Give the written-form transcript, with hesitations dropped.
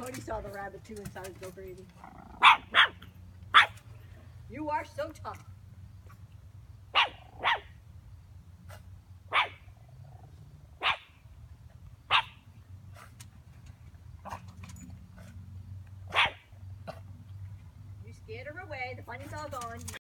Cody saw the rabbit too and started to go crazy. You are so tough. You scared her away. The bunny's all gone.